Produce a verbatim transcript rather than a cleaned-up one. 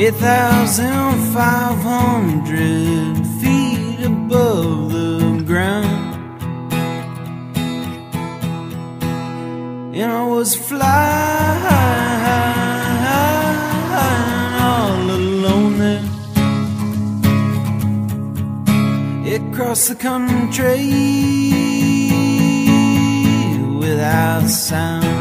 eight thousand five hundred feet above the ground. And I was flying all alone there, across the country without sound.